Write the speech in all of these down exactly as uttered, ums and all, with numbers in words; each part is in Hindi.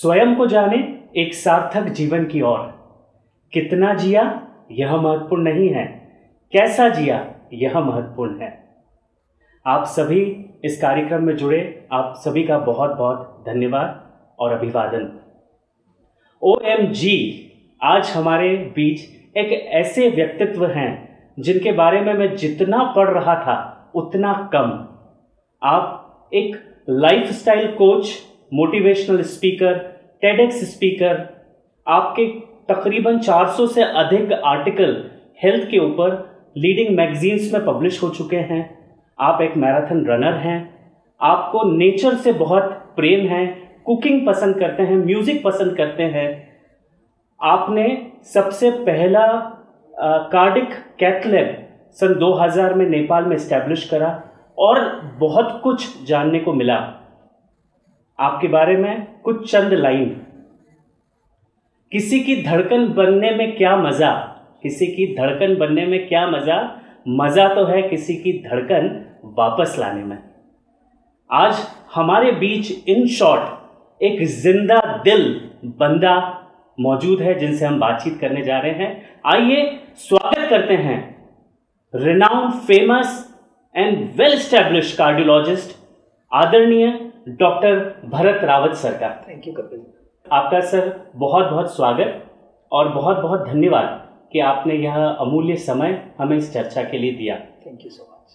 स्वयं को जाने एक सार्थक जीवन की ओर। कितना जिया यह महत्वपूर्ण नहीं है, कैसा जिया यह महत्वपूर्ण है। आप सभी इस कार्यक्रम में जुड़े आप सभी का बहुत बहुत धन्यवाद और अभिवादन। ओ एम जी, आज हमारे बीच एक ऐसे व्यक्तित्व हैं जिनके बारे में मैं जितना पढ़ रहा था उतना कम। आप एक lifestyle coach, motivational speaker, TEDx speaker, आपके तकरीबन चार सौ से अधिक आर्टिकल हेल्थ के ऊपर लीडिंग मैगजीन्स में पब्लिश हो चुके हैं। आप एक मैराथन रनर हैं। आपको नेचर से बहुत प्रेम है, कुकिंग पसंद करते हैं, म्यूजिक पसंद करते हैं। आपने सबसे पहला कार्डिक कैथ लैब सन दो हज़ार में नेपाल में एस्टैब्लिश करा और बहुत कुछ जानने को मिला आपके बारे में। कुछ चंद लाइन। किसी की धड़कन बनने में क्या मजा, किसी की धड़कन बनने में क्या मजा, मजा तो है किसी की धड़कन वापस लाने में। आज हमारे बीच इन शॉर्ट एक जिंदा दिल बंदा मौजूद है जिनसे हम बातचीत करने जा रहे हैं। आइए स्वागत करते हैं renowned, famous and well established cardiologist आदरणीय डॉक्टर भरत रावत सर का। Thank you Kapil. आपका सर बहुत बहुत स्वागत और बहुत बहुत धन्यवाद कि आपने यह अमूल्य समय हमें इस चर्चा के लिए दिया। Thank you so much.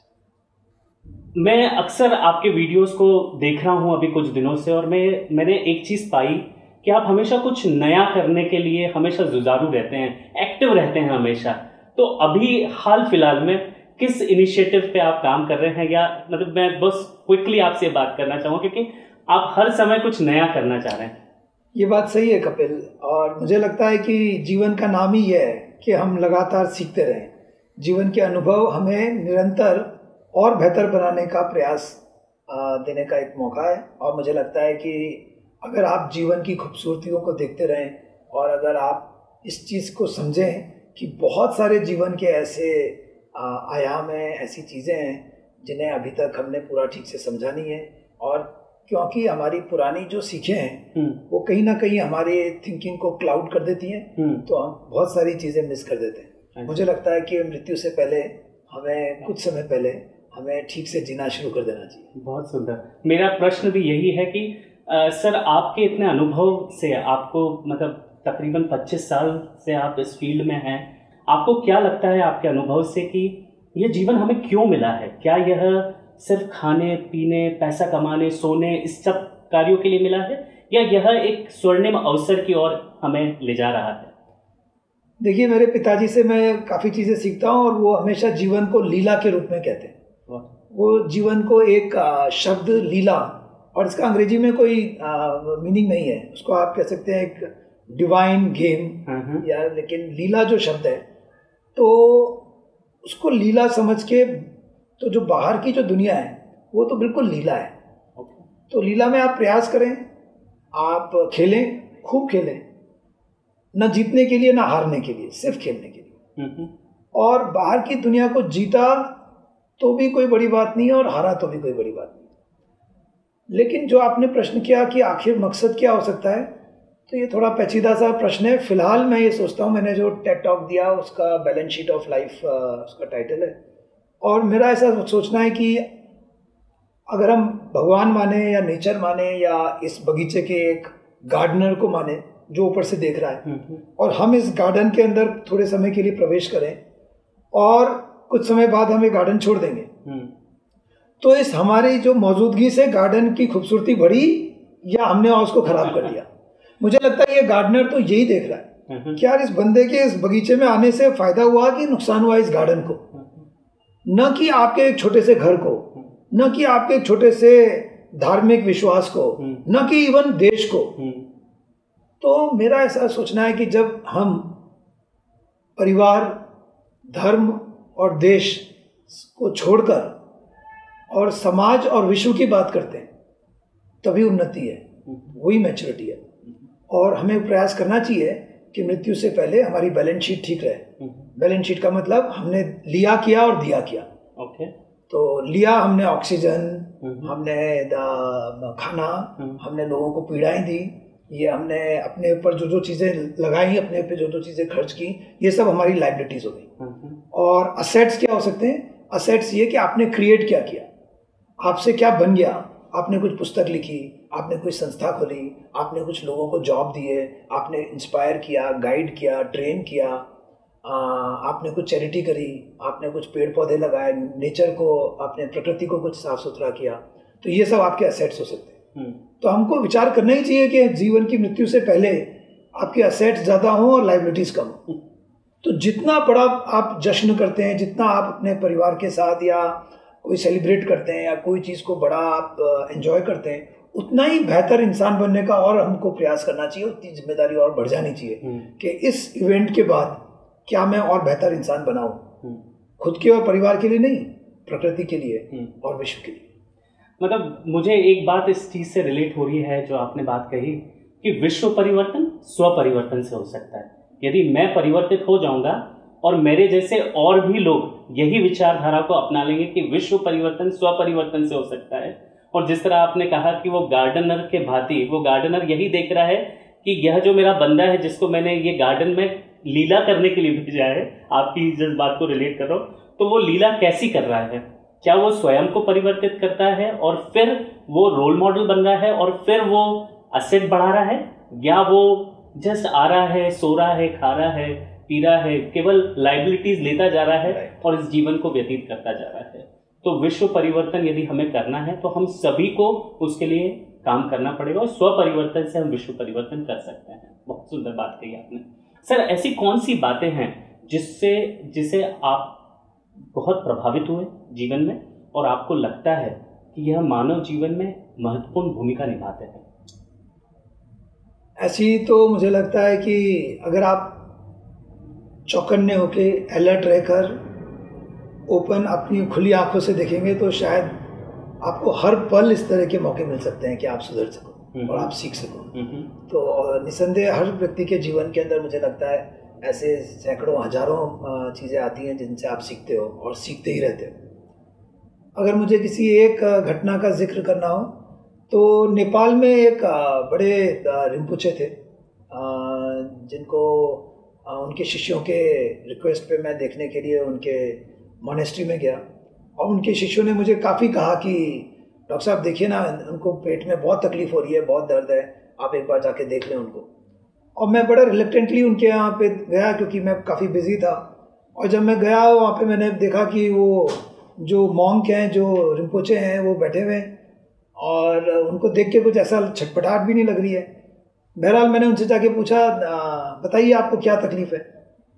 मैं अक्सर आपके वीडियोस को देख रहा हूं अभी कुछ दिनों से, और मैं मैंने एक चीज़ पाई कि आप हमेशा कुछ नया करने के लिए हमेशा जुझारू रहते हैं, एक्टिव रहते हैं हमेशा। तो अभी हाल फिलहाल में किस इनिशिएटिव पे आप काम कर रहे हैं, या मतलब मैं बस क्विकली आपसे बात करना चाहूँगा क्योंकि आप हर समय कुछ नया करना चाह रहे हैं। ये बात सही है कपिल, और मुझे लगता है कि जीवन का नाम ही यह है कि हम लगातार सीखते रहें। जीवन के अनुभव हमें निरंतर और बेहतर बनाने का प्रयास देने का एक मौका है। और मुझे लगता है कि अगर आप जीवन की खूबसूरतियों को देखते रहें और अगर आप इस चीज़ को समझें कि बहुत सारे जीवन के ऐसे आयाम हैं, ऐसी चीज़ें हैं जिन्हें अभी तक हमने पूरा ठीक से समझा नहीं है, और क्योंकि हमारी पुरानी जो सीखें हैं वो कहीं ना कहीं हमारी थिंकिंग को क्लाउड कर देती हैं, तो हम बहुत सारी चीज़ें मिस कर देते हैं। मुझे लगता है कि मृत्यु से पहले हमें कुछ समय पहले हमें ठीक से जीना शुरू कर देना चाहिए। बहुत सुंदर। मेरा प्रश्न भी यही है कि आ, सर, आपके इतने अनुभव से, आपको मतलब तकरीबन पच्चीस साल से आप इस फील्ड में हैं, आपको क्या लगता है आपके अनुभव से कि ये जीवन हमें क्यों मिला है? क्या यह सिर्फ खाने पीने, पैसा कमाने, सोने, इस सब कार्यों के लिए मिला है, या यह एक स्वर्णिम अवसर की ओर हमें ले जा रहा है? देखिए, मेरे पिताजी से मैं काफ़ी चीज़ें सीखता हूँ, और वो हमेशा जीवन को लीला के रूप में कहते हैं। वो जीवन को एक शब्द लीला, और इसका अंग्रेजी में कोई मीनिंग नहीं है, उसको आप कह सकते हैं एक डिवाइन गेम, या लेकिन लीला जो शब्द है तो उसको लीला समझ के, तो जो बाहर की जो दुनिया है वो तो बिल्कुल लीला है। तो लीला में आप प्रयास करें, आप खेलें, खूब खेलें, न जीतने के लिए ना हारने के लिए, सिर्फ खेलने के लिए। और बाहर की दुनिया को जीता तो भी कोई बड़ी बात नहीं है और हारा तो भी कोई बड़ी बात नहीं। लेकिन जो आपने प्रश्न किया कि आखिर मकसद क्या हो सकता है, तो ये थोड़ा पेचीदा सा प्रश्न है। फिलहाल मैं ये सोचता हूँ, मैंने जो टेड टॉक दिया उसका बैलेंस शीट ऑफ लाइफ उसका टाइटल है, और मेरा ऐसा सोचना है कि अगर हम भगवान माने या नेचर माने या इस बगीचे के एक गार्डनर को माने जो ऊपर से देख रहा है, और हम इस गार्डन के अंदर थोड़े समय के लिए प्रवेश करें और कुछ समय बाद हम ये गार्डन छोड़ देंगे, तो इस हमारी जो मौजूदगी से गार्डन की खूबसूरती बढ़ी या हमने उसको खराब कर दिया। मुझे लगता है ये गार्डनर तो यही देख रहा है कि यार इस बंदे के इस बगीचे में आने से फायदा हुआ कि नुकसान हुआ इस गार्डन को, न कि आपके एक छोटे से घर को, न कि आपके एक छोटे से धार्मिक विश्वास को, न कि इवन देश को। तो मेरा ऐसा सोचना है कि जब हम परिवार, धर्म और देश को छोड़कर और समाज और विश्व की बात करते हैं, तभी उन्नति है, वही मैच्योरिटी है। और हमें प्रयास करना चाहिए कि मृत्यु से पहले हमारी बैलेंस शीट ठीक रहे। बैलेंस शीट का मतलब हमने लिया किया और दिया किया। ओके। तो लिया हमने ऑक्सीजन, हमने खाना, हमने लोगों को पीड़ाएं दी, ये हमने अपने ऊपर जो जो चीज़ें लगाई, अपने पे जो जो चीज़ें खर्च की, ये सब हमारी लाइबिलिटीज हो गई। और असेट्स क्या हो सकते हैं? असेट्स ये कि आपने क्रिएट क्या किया, आपसे क्या बन गया। आपने कुछ पुस्तक लिखी, आपने कोई संस्था खोली, आपने कुछ लोगों को जॉब दिए, आपने इंस्पायर किया, गाइड किया, ट्रेन किया, आपने कुछ चैरिटी करी, आपने कुछ पेड़ पौधे लगाए, नेचर को, आपने प्रकृति को कुछ साफ सुथरा किया, तो ये सब आपके असेट्स हो सकते हैं। तो हमको विचार करना ही चाहिए कि जीवन की मृत्यु से पहले आपके असेट्स ज़्यादा हों और लाइबिलिटीज़ कम हो। तो जितना बड़ा आप जश्न करते हैं, जितना आप अपने परिवार के साथ या कोई सेलिब्रेट करते हैं या कोई चीज़ को बड़ा आप एंजॉय करते हैं, उतना ही बेहतर इंसान बनने का और हमको प्रयास करना चाहिए, उतनी जिम्मेदारी और बढ़ जानी चाहिए कि इस इवेंट के बाद क्या मैं और बेहतर इंसान बनाऊं, खुद के और परिवार के लिए नहीं, प्रकृति के लिए और विश्व के लिए। मतलब मुझे एक बात इस चीज़ से रिलेट हो रही है जो आपने बात कही कि विश्व परिवर्तन स्व परिवर्तन से हो सकता है। यदि मैं परिवर्तित हो जाऊंगा और मेरे जैसे और भी लोग यही विचारधारा को अपना लेंगे कि विश्व परिवर्तन स्व परिवर्तन से हो सकता है। और जिस तरह आपने कहा कि वो गार्डनर के भांति, वो गार्डनर यही देख रहा है कि यह जो मेरा बंदा है जिसको मैंने ये गार्डन में लीला करने के लिए भेजा है, आपकी जिस बात को रिलेट कर रहा हूँ, तो वो लीला कैसी कर रहा है? क्या वो स्वयं को परिवर्तित करता है और फिर वो रोल मॉडल बन रहा है और फिर वो असेट बढ़ा रहा है, या वो जस्ट आ रहा है, सो रहा है, खा रहा है, पी रहा है, केवल लाइबिलिटीज लेता जा रहा है और इस जीवन को व्यतीत करता जा रहा है? तो विश्व परिवर्तन यदि हमें करना है तो हम सभी को उसके लिए काम करना पड़ेगा और स्व परिवर्तन से हम विश्व परिवर्तन कर सकते हैं। बहुत सुंदर बात कही आपने। सर, ऐसी कौन सी बातें हैं जिससे जिसे आप बहुत प्रभावित हुए जीवन में और आपको लगता है कि यह मानव जीवन में महत्वपूर्ण भूमिका निभाते हैं? ऐसी तो मुझे लगता है कि अगर आप चौकन्ने होके अलर्ट रहकर ओपन अपनी खुली आंखों से देखेंगे तो शायद आपको हर पल इस तरह के मौके मिल सकते हैं कि आप सुधर सको और आप सीख सको। तो निसंदेह हर व्यक्ति के जीवन के अंदर मुझे लगता है ऐसे सैकड़ों हजारों चीज़ें आती हैं जिनसे आप सीखते हो और सीखते ही रहते हो। अगर मुझे किसी एक घटना का जिक्र करना हो तो नेपाल में एक बड़े रिम्पुचे थे जिनको उनके शिष्यों के रिक्वेस्ट पे मैं देखने के लिए उनके मॉनेस्ट्री में गया और उनके शिष्यों ने मुझे काफ़ी कहा कि डॉक्टर साहब देखिए ना, उनको पेट में बहुत तकलीफ़ हो रही है, बहुत दर्द है, आप एक बार जाके देख लें उनको। और मैं बड़ा रिलेक्टेंटली उनके यहाँ पे गया क्योंकि मैं काफ़ी बिजी था। और जब मैं गया वहाँ पे मैंने देखा कि वो जो मॉन्क हैं, जो रिम्पोचे हैं, वो बैठे हुए हैं और उनको देख के कुछ ऐसा छटपटाहट भी नहीं लग रही है। बहरहाल मैंने उनसे जाके पूछा, बताइए आपको क्या तकलीफ़ है?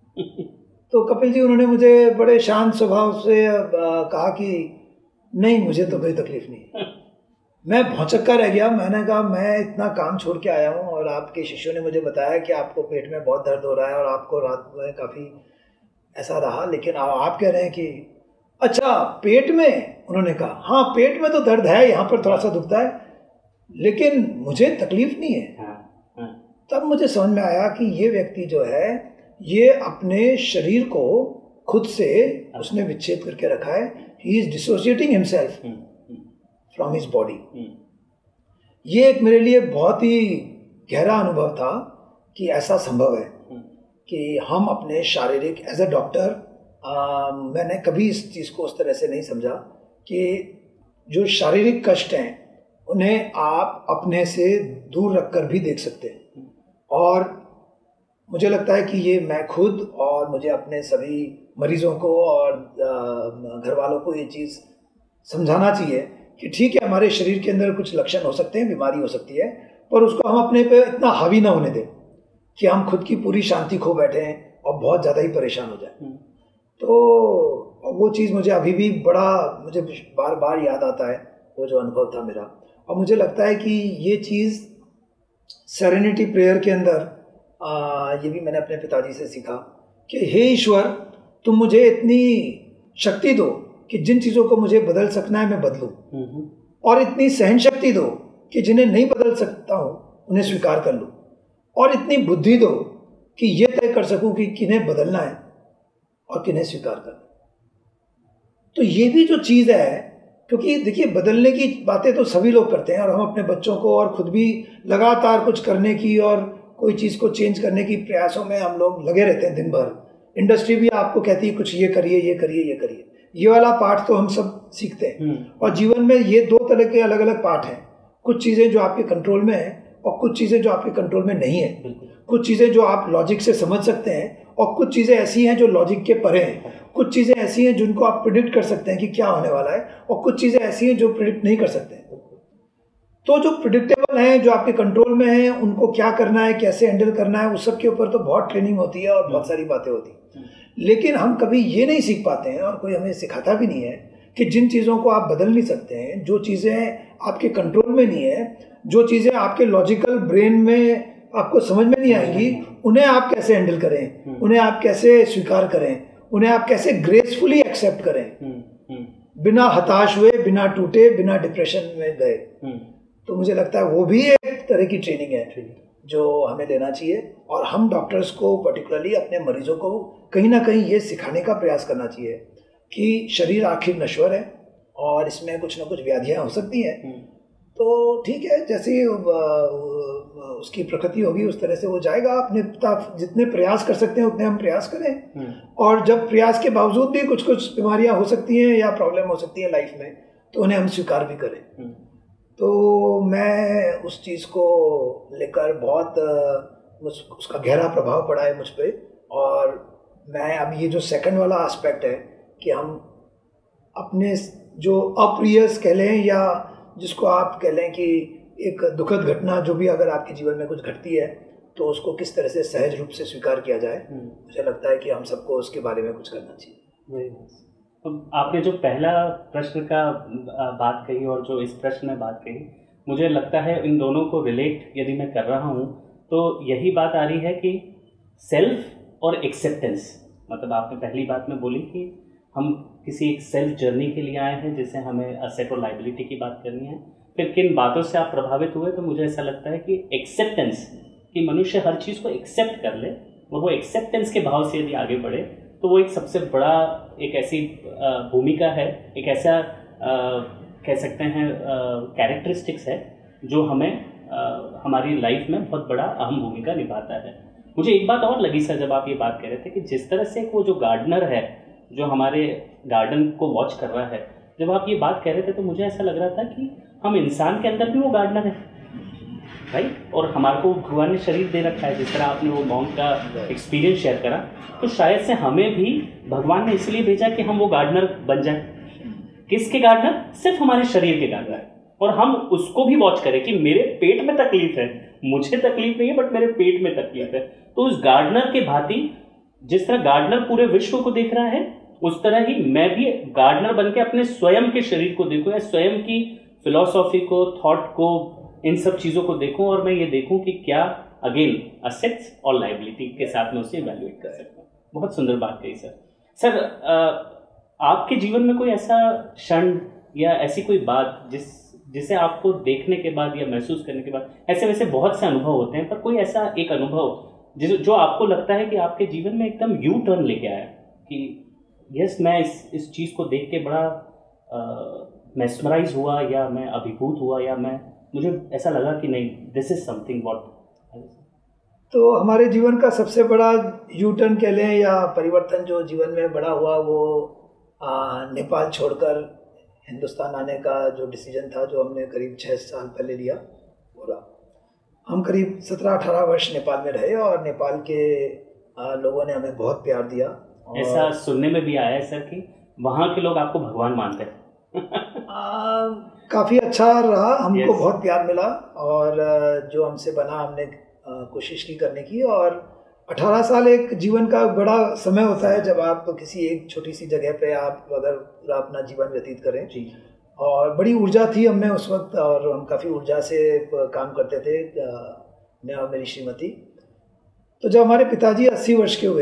तो कपिल जी उन्होंने मुझे बड़े शांत स्वभाव से कहा कि नहीं, मुझे तो कोई तकलीफ़ नहीं। मैं भौचक्का रह गया। मैंने कहा मैं इतना काम छोड़ के आया हूँ और आपके शिष्यों ने मुझे बताया कि आपको पेट में बहुत दर्द हो रहा है और आपको रात में काफ़ी ऐसा रहा, लेकिन आप कह रहे हैं कि अच्छा पेट में? उन्होंने कहा हाँ पेट में तो दर्द है, यहाँ पर थोड़ा सा दुखता है, लेकिन मुझे तकलीफ़ नहीं है। तब मुझे समझ में आया कि ये व्यक्ति जो है ये अपने शरीर को खुद से उसने विच्छेद करके रखा है। He is dissociating himself from his body. ये एक मेरे लिए बहुत ही गहरा अनुभव था कि ऐसा संभव है कि हम अपने शारीरिक, एज अ डॉक्टर मैंने कभी इस चीज़ को उस तरह से नहीं समझा कि जो शारीरिक कष्ट हैं उन्हें आप अपने से दूर रखकर भी देख सकते हैं। और मुझे लगता है कि ये मैं खुद और मुझे अपने सभी मरीजों को और घर वालों को ये चीज़ समझाना चाहिए कि ठीक है हमारे शरीर के अंदर कुछ लक्षण हो सकते हैं, बीमारी हो सकती है, पर उसको हम अपने पे इतना हावी ना होने दें कि हम खुद की पूरी शांति खो बैठे हैं और बहुत ज़्यादा ही परेशान हो जाए। तो वो चीज़ मुझे अभी भी बड़ा मुझे बार बार याद आता है, वो जो अनुभव था मेरा। और मुझे लगता है कि ये चीज़ सेरेनिटी प्रेयर के अंदर आ, ये भी मैंने अपने पिताजी से सीखा कि हे ईश्वर, तुम मुझे इतनी शक्ति दो कि जिन चीज़ों को मुझे बदल सकना है मैं बदलूं, और इतनी सहन शक्ति दो कि जिन्हें नहीं बदल सकता हूँ उन्हें स्वीकार कर लूँ, और इतनी बुद्धि दो कि ये तय कर सकूँ कि किन्हें बदलना है और किन्हें स्वीकार करना। तो ये भी जो चीज़ है क्योंकि देखिए बदलने की बातें तो सभी लोग करते हैं और हम अपने बच्चों को और खुद भी लगातार कुछ करने की और कोई चीज़ को चेंज करने की प्रयासों में हम लोग लगे रहते हैं दिन भर। इंडस्ट्री भी आपको कहती है कुछ ये करिए ये करिए ये करिए, ये वाला पार्ट तो हम सब सीखते हैं। और जीवन में ये दो तरह के अलग अलग पार्ट हैं, कुछ चीज़ें जो आपके कंट्रोल में हैं और कुछ चीज़ें जो आपके कंट्रोल में नहीं है। कुछ चीज़ें जो आप लॉजिक से समझ सकते हैं और कुछ चीज़ें ऐसी हैं जो लॉजिक के परे हैं। कुछ चीज़ें ऐसी हैं जिनको आप प्रिडिक्ट कर सकते हैं कि क्या होने वाला है और कुछ चीज़ें ऐसी हैं जो प्रिडिक्ट नहीं कर सकते हैं। तो जो प्रिडिक्टेबल हैं, जो आपके कंट्रोल में हैं, उनको क्या करना है, कैसे हैंडल करना है, उस सब के ऊपर तो बहुत ट्रेनिंग होती है और बहुत सारी बातें होती हैं। लेकिन हम कभी ये नहीं सीख पाते हैं और कोई हमें सिखाता भी नहीं है कि जिन चीज़ों को आप बदल नहीं सकते हैं, जो चीज़ें आपके कंट्रोल में नहीं है, जो चीज़ें आपके लॉजिकल ब्रेन में आपको समझ में नहीं आएंगी, उन्हें आप कैसे हैंडल करें, उन्हें आप कैसे स्वीकार करें, उन्हें आप कैसे ग्रेसफुली एक्सेप्ट करें, बिना हताश हुए, बिना टूटे, बिना डिप्रेशन में गए। तो मुझे लगता है वो भी एक तरह की ट्रेनिंग है जो हमें लेना चाहिए। और हम डॉक्टर्स को पर्टिकुलरली अपने मरीजों को कहीं ना कहीं ये सिखाने का प्रयास करना चाहिए कि शरीर आखिर नश्वर है और इसमें कुछ ना कुछ व्याधियाँ हो सकती हैं। तो ठीक है, जैसे उसकी प्रकृति होगी उस तरह से वो जाएगा। अपने जितने प्रयास कर सकते हैं उतने हम प्रयास करें, और जब प्रयास के बावजूद भी कुछ कुछ बीमारियां हो सकती हैं या प्रॉब्लम हो सकती है लाइफ में, तो उन्हें हम स्वीकार भी करें। तो मैं उस चीज़ को लेकर बहुत उस, उसका गहरा प्रभाव पड़ा है मुझ पर। और मैं अब ये जो सेकंड वाला एस्पेक्ट है कि हम अपने जो अप्रियस कह लें या जिसको आप कह लें कि एक दुखद घटना जो भी अगर आपके जीवन में कुछ घटती है तो उसको किस तरह से सहज रूप से स्वीकार किया जाए, मुझे लगता है कि हम सबको उसके बारे में कुछ करना चाहिए। तो आपने जो पहला प्रश्न का बात कही और जो इस प्रश्न में बात कही, मुझे लगता है इन दोनों को रिलेट यदि मैं कर रहा हूँ तो यही बात आ रही है कि सेल्फ और एक्सेप्टेंस। मतलब आपने पहली बात में बोली कि हम किसी एक सेल्फ जर्नी के लिए आए हैं जिससे हमें असेट और लायबिलिटी की बात करनी है। फिर किन बातों से आप प्रभावित हुए, तो मुझे ऐसा लगता है कि एक्सेप्टेंस, कि मनुष्य हर चीज़ को एक्सेप्ट कर ले और वो एक्सेप्टेंस के भाव से यदि आगे बढ़े तो वो एक सबसे बड़ा एक ऐसी भूमिका है, एक ऐसा आ, कह सकते हैं कैरेक्टरिस्टिक्स है जो हमें आ, हमारी लाइफ में बहुत बड़ा अहम भूमिका निभाता है। मुझे एक बात और लगी सर, जब आप ये बात कह रहे थे कि जिस तरह से वो जो गार्डनर है जो हमारे गार्डन को वॉच कर रहा है, जब आप ये बात कह रहे थे तो मुझे ऐसा लग रहा था कि हम इंसान के अंदर भी वो गार्डनर है राइट, और हमारे को भगवान ने शरीर दे रखा है। जिस तरह आपने वो मॉन्क का एक्सपीरियंस शेयर करा, तो शायद से हमें भी भगवान ने इसलिए भेजा कि हम वो गार्डनर बन जाए। किसके गार्डनर? सिर्फ हमारे शरीर के गार्डनर। और हम उसको भी वॉच करें कि मेरे पेट में तकलीफ है, मुझे तकलीफ नहीं है बट मेरे पेट में तकलीफ है। तो उस गार्डनर के भांति जिस तरह गार्डनर पूरे विश्व को देख रहा है, उस तरह ही मैं भी गार्डनर बन के अपने स्वयं के शरीर को देखूं या स्वयं की फिलॉसफी को, थॉट को, इन सब चीज़ों को देखूं और मैं ये देखूं कि क्या अगेन असेट्स और लायबिलिटी के साथ में उसे इवैल्यूएट कर सकता हूँ। बहुत सुंदर बात कही सर। सर आपके जीवन में कोई ऐसा क्षण या ऐसी कोई बात जिस जिसे आपको देखने के बाद या महसूस करने के बाद, ऐसे वैसे बहुत से अनुभव होते हैं, पर कोई ऐसा एक अनुभव जिस जो आपको लगता है कि आपके जीवन में एकदम यू टर्न लेके आया कि यस मैं इस इस चीज़ को देख के बड़ा मेस्मराइज हुआ या मैं अभिभूत हुआ या मैं मुझे ऐसा लगा कि नहीं दिस इज समथिंग व्हाट। तो हमारे जीवन का सबसे बड़ा यू टर्न कह लें या परिवर्तन जो जीवन में बड़ा हुआ वो आ, नेपाल छोड़कर हिंदुस्तान आने का जो डिसीजन था, जो हमने करीब छः साल पहले लिया। पूरा हम करीब सत्रह अठारह वर्ष नेपाल में रहे और नेपाल के आ, लोगों ने हमें बहुत प्यार दिया। ऐसा सुनने में भी आया है सर कि वहाँ के लोग आपको भगवान मानते हैं। काफ़ी अच्छा रहा, हमको yes. बहुत प्यार मिला और जो हमसे बना हमने कोशिश की करने की। और अठारह साल एक जीवन का बड़ा समय होता है जब आप किसी एक छोटी सी जगह पे आप अगर अपना जीवन व्यतीत करें जी। और बड़ी ऊर्जा थी हमें उस वक्त और हम काफ़ी ऊर्जा से काम करते थे, मैं और मेरी श्रीमती। तो जब हमारे पिताजी अस्सी वर्ष के हुए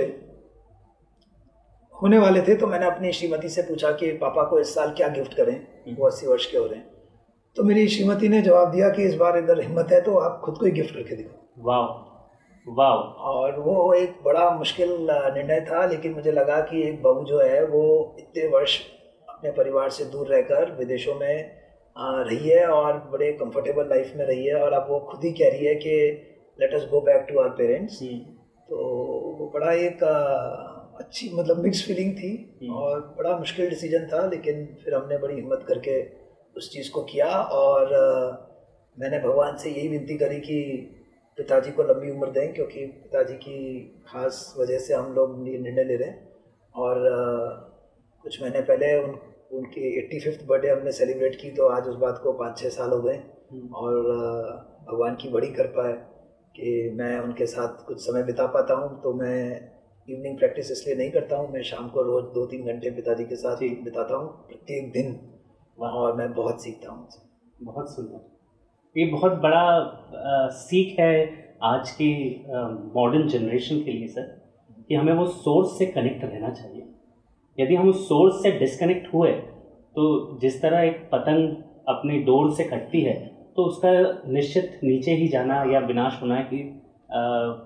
होने वाले थे तो मैंने अपनी श्रीमती से पूछा कि पापा को इस साल क्या गिफ्ट करें, वो अस्सी वर्ष के हो रहे हैं। तो मेरी श्रीमती ने जवाब दिया कि इस बार अगर हिम्मत है तो आप खुद को ही गिफ्ट करके दिखाओ। वाह वाह। और वो एक बड़ा मुश्किल निर्णय था, लेकिन मुझे लगा कि एक बहू जो है वो इतने वर्ष अपने परिवार से दूर रहकर विदेशों में रही है और बड़े कंफर्टेबल लाइफ में रही है, और अब वो खुद ही कह रही है कि let us go back to our parents. तो वो बड़ा एक अच्छी मतलब मिक्स फीलिंग थी और बड़ा मुश्किल डिसीजन था, लेकिन फिर हमने बड़ी हिम्मत करके उस चीज़ को किया। और मैंने भगवान से यही विनती करी कि पिताजी को लंबी उम्र दें, क्योंकि पिताजी की खास वजह से हम लोग ये निर्णय ले रहे हैं। और कुछ महीने पहले उन उनकी एट्टी फिफ्थ बर्थडे हमने सेलिब्रेट की, तो आज उस बात को पाँच छः साल हो गए। और भगवान की बड़ी कृपा है कि मैं उनके साथ कुछ समय बिता पाता हूँ। तो मैं इवनिंग प्रैक्टिस इसलिए नहीं करता हूँ, मैं शाम को रोज़ दो तीन घंटे पिताजी के साथ ही बिताता हूँ प्रत्येक दिन, और मैं बहुत सीखता हूँ उनसे। बहुत सुंदर। ये बहुत बड़ा आ, सीख है आज की मॉडर्न जनरेशन के लिए सर, कि हमें वो सोर्स से कनेक्ट रहना चाहिए। यदि हम उस सोर्स से डिस्कनेक्ट हुए तो जिस तरह एक पतंग अपनी डोर से कटती है तो उसका निश्चित नीचे ही जाना या विनाश होना ही आ,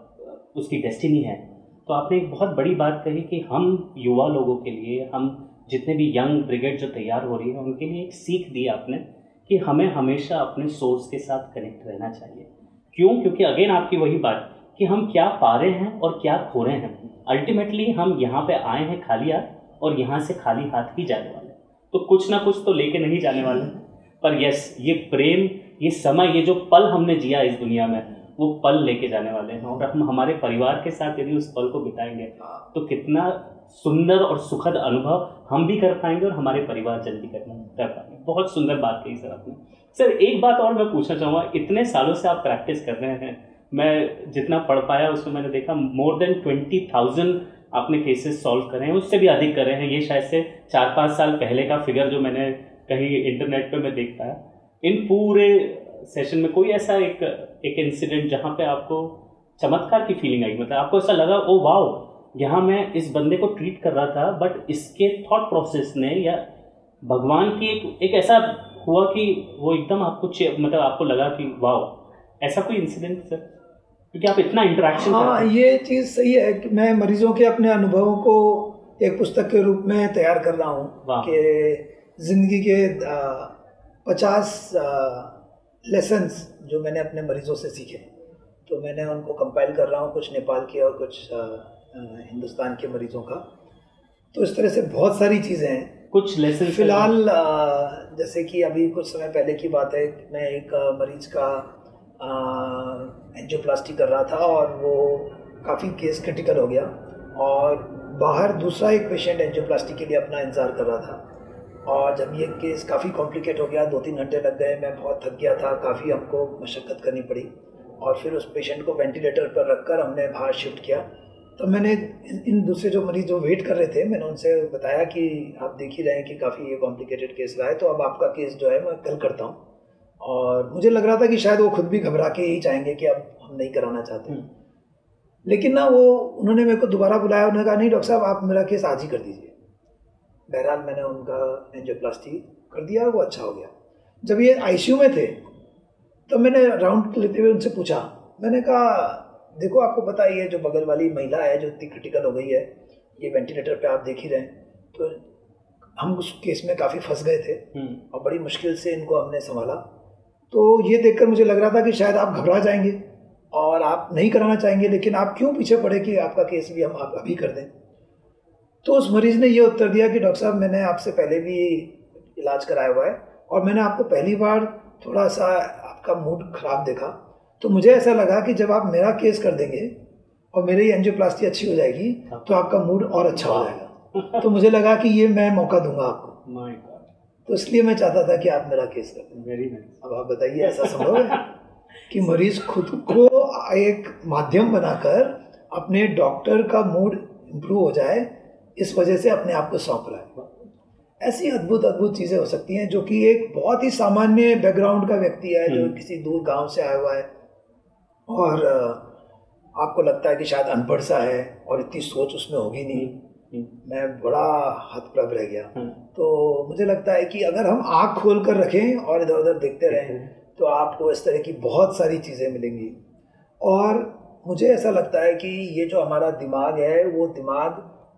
उसकी डेस्टिनी है। तो आपने एक बहुत बड़ी बात कही कि हम युवा लोगों के लिए, हम जितने भी यंग ब्रिगेड जो तैयार हो रही है उनके लिए एक सीख दी आपने कि हमें हमेशा अपने सोर्स के साथ कनेक्ट रहना चाहिए। क्यों? क्योंकि अगेन आपकी वही बात कि हम क्या पा रहे हैं और क्या खो रहे हैं। अल्टीमेटली हम यहाँ पे आए हैं खाली हाथ और यहाँ से खाली हाथ ही जाने वाले, तो कुछ ना कुछ तो लेके नहीं जाने वाले। पर यस, ये प्रेम, ये समय, ये जो पल हमने जिया इस दुनिया में, वो पल लेके जाने वाले हैं। और हम हमारे परिवार के साथ यदि उस पल को बिताएंगे तो कितना सुंदर और सुखद अनुभव हम भी कर पाएंगे और हमारे परिवारजन भी कर कर पाएंगे। बहुत सुंदर बात कही सर आपने। सर एक बात और मैं पूछना चाहूँगा, इतने सालों से आप प्रैक्टिस कर रहे हैं, मैं जितना पढ़ पाया उसमें मैंने देखा मोर देन ट्वेंटी थाउजेंड आपने केसेस सॉल्व करे हैं, उससे भी अधिक करे हैं। ये शायद से चार पाँच साल पहले का फिगर जो मैंने कहीं इंटरनेट पे मैं देख पाया। इन पूरे सेशन में कोई ऐसा एक एक इंसिडेंट जहाँ पे आपको चमत्कार की फीलिंग आई, मतलब आपको ऐसा लगा ओ वाओ, यहाँ मैं इस बंदे को ट्रीट कर रहा था बट इसके थॉट प्रोसेस ने या भगवान की एक, एक ऐसा हुआ कि वो एकदम आपको मतलब आपको लगा कि वाओ, ऐसा कोई इंसिडेंट सर? क्योंकि आप इतना इंटरेक्शन हाँ करते हैं। ये चीज़ सही है कि मैं मरीजों के अपने अनुभवों को एक पुस्तक के रूप में तैयार कर रहा हूँ कि जिंदगी के पचास लेसन्स जो मैंने अपने मरीजों से सीखे, तो मैंने उनको कंपाइल कर रहा हूँ, कुछ नेपाल के और कुछ आ, हिंदुस्तान के मरीजों का। तो इस तरह से बहुत सारी चीज़ें हैं। कुछ लेसन फिलहाल जैसे कि अभी कुछ समय पहले की बात है, मैं एक मरीज का एंजियोप्लास्टी कर रहा था और वो काफ़ी केस क्रिटिकल हो गया, और बाहर दूसरा एक पेशेंट एंजियोप्लास्टी के लिए अपना इंतज़ार कर रहा था। और जब ये केस काफ़ी कॉम्प्लिकेट हो गया, दो तीन घंटे लग गए, मैं बहुत थक गया था, काफ़ी हमको मशक्क़त करनी पड़ी, और फिर उस पेशेंट को वेंटिलेटर पर रखकर हमने बाहर शिफ्ट किया। तो मैंने इन दूसरे जो मरीज जो वेट कर रहे थे, मैंने उनसे बताया कि आप देख ही रहे हैं कि काफ़ी ये कॉम्प्लिकेटेड केस रहा है, तो अब आपका केस जो है मैं कल करता हूँ। और मुझे लग रहा था कि शायद वो खुद भी घबरा के ही चाहेंगे कि अब हम नहीं कराना चाहते, लेकिन ना वो उन्होंने मेरे को दोबारा बुलाया, उन्होंने कहा नहीं डॉक्टर साहब आप मेरा केस आज ही कर दीजिए। बहरहाल मैंने उनका एंजियोप्लास्टी कर दिया, वो अच्छा हो गया। जब ये आईसीयू में थे तो मैंने राउंड लेते हुए उनसे पूछा, मैंने कहा देखो आपको पता ही है जो बगल वाली महिला है जो इतनी क्रिटिकल हो गई है, ये वेंटिलेटर पे आप देख ही रहे हैं, तो हम उस केस में काफ़ी फंस गए थे और बड़ी मुश्किल से इनको हमने संभाला। तो ये देखकर मुझे लग रहा था कि शायद आप घबरा जाएंगे और आप नहीं कराना चाहेंगे, लेकिन आप क्यों पीछे पड़े कि आपका केस भी हम आप अभी कर दें। तो उस मरीज़ ने ये उत्तर दिया कि डॉक्टर साहब मैंने आपसे पहले भी इलाज कराया हुआ है और मैंने आपको पहली बार थोड़ा सा आपका मूड ख़राब देखा, तो मुझे ऐसा लगा कि जब आप मेरा केस कर देंगे और मेरी एंजियोप्लास्टी अच्छी हो जाएगी तो आपका मूड और अच्छा हो जाएगा। तो मुझे लगा कि ये मैं मौका दूंगा आपको, तो इसलिए मैं चाहता था कि आप मेरा केस कर दें। Very nice. अब आप बताइए ऐसा संभव है कि मरीज़ खुद को एक माध्यम बनाकर अपने डॉक्टर का मूड इम्प्रूव हो जाए, इस वजह से अपने आप को सौंप रहा है। ऐसी अद्भुत अद्भुत चीज़ें हो सकती हैं जो कि एक बहुत ही सामान्य बैकग्राउंड का व्यक्ति है जो किसी दूर गांव से आया हुआ है और आपको लगता है कि शायद अनपढ़ सा है और इतनी सोच उसमें होगी नहीं, मैं बड़ा हतप्रभ रह गया। तो मुझे लगता है कि अगर हम आँख खोल कर रखें और इधर उधर देखते रहें तो आपको इस तरह की बहुत सारी चीज़ें मिलेंगी। और मुझे ऐसा लगता है कि ये जो हमारा दिमाग है वो दिमाग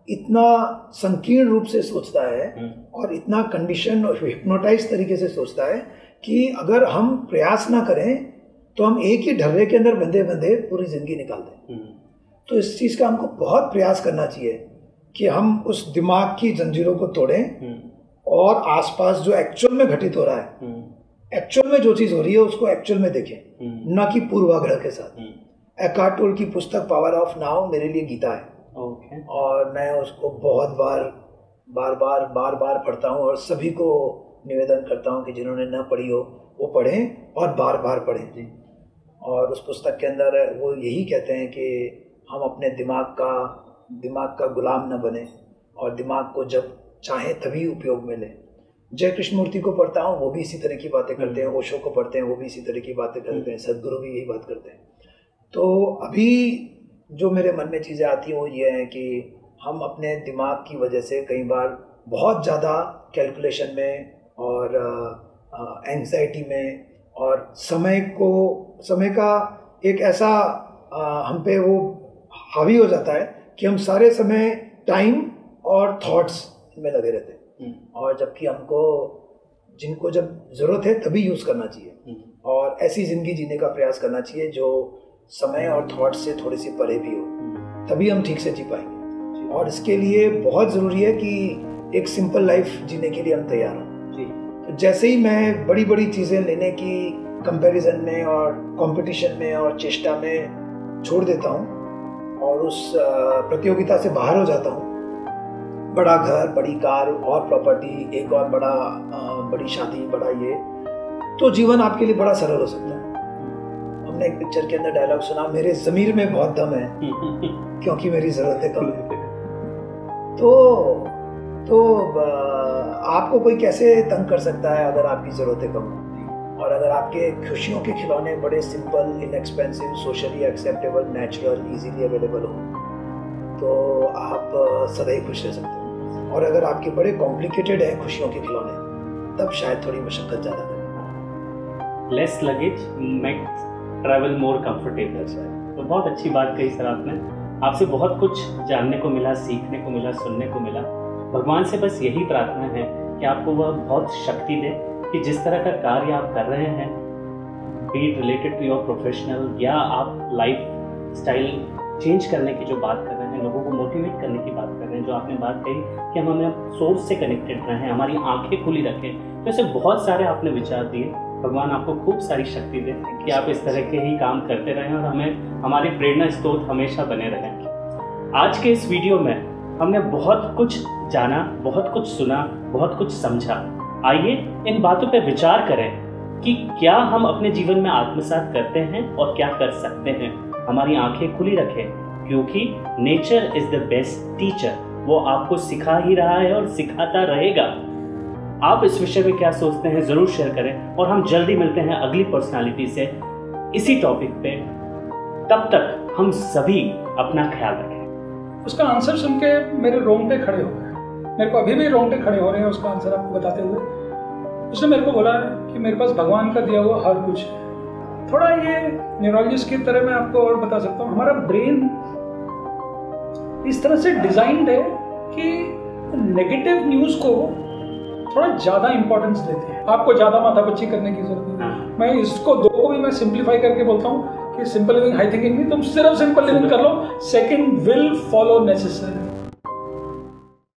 इतना संकीर्ण रूप से सोचता है और इतना कंडीशन और हिप्नोटाइज तरीके से सोचता है कि अगर हम प्रयास ना करें तो हम एक ही ढर्रे के अंदर बंधे बंधे पूरी जिंदगी निकाल दें। तो इस चीज़ का हमको बहुत प्रयास करना चाहिए कि हम उस दिमाग की जंजीरों को तोड़ें और आसपास जो एक्चुअल में घटित हो रहा है, एक्चुअल में जो चीज़ हो रही है उसको एक्चुअल में देखें, न कि पूर्वाग्रह के साथ। एकार्ट टोल की पुस्तक पावर ऑफ नाउ मेरे लिए गीता है। Okay. और मैं उसको बहुत बार बार बार बार बार पढ़ता हूँ और सभी को निवेदन करता हूँ कि जिन्होंने न पढ़ी हो वो पढ़ें और बार बार पढ़ें। और उस पुस्तक के अंदर वो यही कहते हैं कि हम अपने दिमाग का दिमाग का गुलाम न बने और दिमाग को जब चाहें तभी उपयोग में लें। जय कृष्णमूर्ति को पढ़ता हूँ, वो भी इसी तरह की बातें करते हैं। ओशो को पढ़ते हैं, वो भी इसी तरह की बातें करते हैं। सदगुरु भी यही बात करते हैं। तो अभी जो मेरे मन में चीज़ें आती हैं वो ये हैं कि हम अपने दिमाग की वजह से कई बार बहुत ज़्यादा कैलकुलेशन में और एंग्जाइटी में और समय को समय का एक ऐसा आ, हम पे वो हावी हो जाता है कि हम सारे समय टाइम और थॉट्स में लगे रहते हैं। और जबकि हमको जिनको जब ज़रूरत है तभी यूज़ करना चाहिए और ऐसी ज़िंदगी जीने का प्रयास करना चाहिए जो समय और थॉट से थोड़ी सी परे भी हो, तभी हम ठीक से जी पाएंगे। और इसके लिए बहुत ज़रूरी है कि एक सिंपल लाइफ जीने के लिए हम तैयार हों। तो जैसे ही मैं बड़ी बड़ी चीज़ें लेने की कंपैरिजन में और कंपटीशन में और चेष्टा में छोड़ देता हूँ और उस प्रतियोगिता से बाहर हो जाता हूँ, बड़ा घर, बड़ी कार और प्रॉपर्टी, एक और बड़ा बड़ी शादी, बड़ा ये, तो जीवन आपके लिए बड़ा सरल हो सकता है। हमने एक पिक्चर के अंदर डायलॉग सुना, मेरे ज़मीर में बहुत दम है क्योंकि मेरी ज़रूरतें कम है। तो तो आपको कोई कैसे तंग कर सकता है अगर आपकी ज़रूरतें कम हो? और अगर आपके खुशियों के खिलौने बड़े simple, inexpensive, socially acceptable, natural, easily available हो तो आप सदैव खुश रह सकते हैं। और अगर आपके बड़े कॉम्प्लिकेटेड हैं खुशियों के खिलौने, तब शायद थोड़ी मशक्क़त ज़्यादा करें। Less luggage makes travel more comfortable. तो बहुत अच्छी बात कही सर आपने। आपसे बहुत कुछ जानने को मिला, सीखने को मिला, सुनने को मिला। भगवान से बस यही प्रार्थना है कि आपको वह बहुत शक्ति दे कि जिस तरह का कार्य आप कर रहे हैं, be it related to your professional या आप लाइफ स्टाइल चेंज करने की जो बात कर रहे हैं, लोगों को मोटिवेट करने की बात कर रहे हैं, जो आपने बात कही कि हम हमें सोर्स से कनेक्टेड रहें, हमारी आंखें खुली रखें, तो ऐसे बहुत सारे आपने विचार दिए। भगवान आपको खूब सारी शक्ति दे कि आप इस तरह के ही काम करते रहें और हमें हमारी प्रेरणा स्रोत हमेशा बने रहें। आज के इस वीडियो में हमने बहुत कुछ जाना, बहुत कुछ सुना, बहुत कुछ समझा। आइए इन बातों पर विचार करें कि क्या हम अपने जीवन में आत्मसात करते हैं और क्या कर सकते हैं। हमारी आंखें खुली रखें क्योंकि nature is the best teacher. वो आपको सिखा ही रहा है और सिखाता रहेगा। आप इस विषय में क्या सोचते हैं ज़रूर शेयर करें और हम जल्दी मिलते हैं अगली पर्सनालिटी से इसी टॉपिक पे। तब तक हम सभी अपना ख्याल रखें। उसका आंसर सुन के मेरे रोंगटे खड़े हो गए। मेरे को अभी भी रोंगटे खड़े हो रहे हैं उसका आंसर आपको बताते हुए। उसने मेरे को बोला कि मेरे पास भगवान का दिया हुआ हर कुछ है। थोड़ा ये न्यूरोलॉजिस्ट की तरह मैं आपको और बता सकता हूँ, हमारा ब्रेन इस तरह से डिजाइंड है कि नेगेटिव न्यूज़ को थोड़ा ज़्यादा इंपॉर्टेंस देते हैं। आपको ज़्यादा माथापच्ची करने की जरूरत नहीं। मैं इसको दो को भी मैं सिंप्लीफाई करके बोलता हूँ कि सिंपल लिविंग हाई थिंकिंग नहीं, तुम सिर्फ सिंपल लिविंग कर लो, सेकंड विल फॉलो नेसेसरी।